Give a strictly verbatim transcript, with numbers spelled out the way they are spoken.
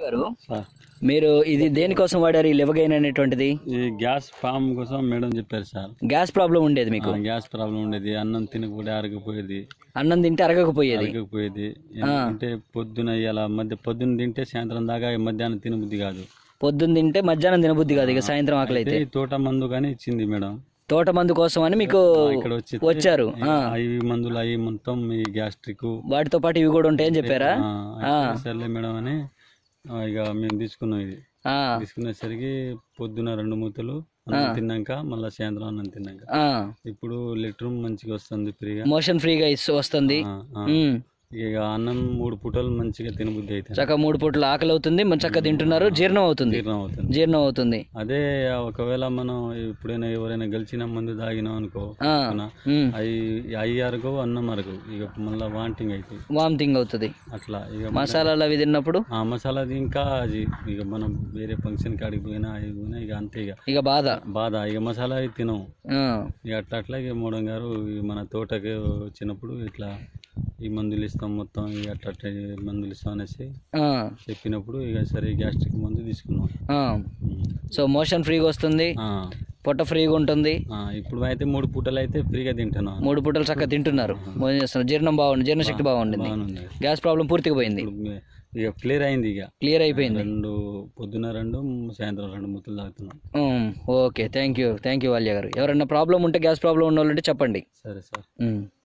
గారు సార్ మీరు ఇది దేనికోసం వాడారు ఈ లివగైన్ అనేటువంటిది? ఈ గ్యాస్ ఫామ్ కోసం మేడం చెప్పారు సార్. గ్యాస్ ప్రాబ్లం ఉండేది మీకు? ఆ, గ్యాస్ ప్రాబ్లం ఉండేది. అన్నం తినకపోతే అరగపోయేది, అన్నం తింటే అరగకపోయేది. అరగకపోయేది అంటే పొద్దున ఇలా మధ్య పొద్దున తింటే సాయంత్రం దాకా మధ్యాహ్నం తినబుద్ధి కాదు. పొద్దున్న తింటే మధ్యాహ్నం తినబుద్ధి కాదు, ఇక సాయంత్రం ఆకలి అయితే. ఈ తోట మందు కానీ ఇచ్చింది మేడం. తోట మందు కోసం అని మీకు ఇక్కడ వచ్చి వచ్చారు. అవి మందులు అవి మొత్తం ఈ గ్యాస్ట్రిక్ వాటితో పాటు ఇవి కూడా ఉంటాయని చెప్పారా? సర్లే మేడం అని ఇక మేము తీసుకున్నాం. ఇది ఆ, తీసుకునేసరికి పొద్దున రెండు మూతలు అన్నం తిన్నాక మళ్ళీ సాయంత్రం అన్నం తిన్నాక ఆ, ఇప్పుడు లెట్రూమ్ మంచిగా వస్తుంది, ఫ్రీగా మోషన్ ఫ్రీగా ఇస్తూ వస్తుంది. ఆ, ఇక అన్నం మూడు పూటలు మంచిగా తినబుద్ధి అవుతుంది. చక్కగా మూడు పూటలు ఆకలి అవుతుంది, మంచి చక్కగా తింటున్నారు, జీర్ణం అవుతుంది. జీర్ణం అవుతుంది జీర్ణం అవుతుంది. అదే ఒకవేళ మనం ఎప్పుడైనా ఎవరైనా గెలిచిన మందు తాగినాం అనుకో, ఆ, ఉమ్, అవి అవి అరగవు, అన్నం అరగవు, ఇక మళ్ళీ వాంటింగ్ అవుతుంది, వామిటింగ్ అవుతుంది. అట్లా ఇక మసాలాలు అవి తిన్నప్పుడు ఆ మసాలాది ఇంకా అది ఇక మనం వేరే ఫంక్షన్ కాడికి పోయినా అవి పోయినా ఇక అంతే, ఇక ఇక బాధ బాధ ఇక మసాలా అవి తినం. ఆ, ఇక అట్లా అట్లా ఇక మోడం గారు ఈ మన తోటకి వచ్చినప్పుడు ఇట్లా ఈ మందులు ఇస్తాం మొత్తం, ఇక అట్లా అట్లా మందులు ఇస్తాం అనేసి ఆ, చెప్పినప్పుడు ఇక సరే గ్యాస్ట్రిక్ మందు తీసుకున్నాం. ఆ. సో మోషన్ ఫ్రీగా వస్తుంది, ఆ, పొట్ట ఫ్రీగా ఉంటుంది. ఆ, ఇప్పుడు అయితే మూడు పూటలు అయితే ఫ్రీగా తింటున్నాం. మూడు పూటలు చక్కగా తింటున్నారు, భోజనం చేస్తున్నారు, జీర్ణం బాగుంది, జీర్ణశక్తి బాగుంటుంది, బాగుంది. గ్యాస్ ప్రాబ్లం పూర్తిగా పోయింది, ఇప్పుడు ఇక క్లియర్ అయింది. ఇక క్లియర్ అయిపోయింది. రెండు పొద్దున రెండు సాయంత్రం రెండు ముద్దలు తాగుతున్నాం. Um, okay, thank you thank you వాల్య గారు. ఎవరైనా ప్రాబ్లం ఉంటే, గ్యాస్ ప్రాబ్లం ఉన్న వాళ్ళు ఉంటే చెప్పండి. సరే సార్. ఉమ్.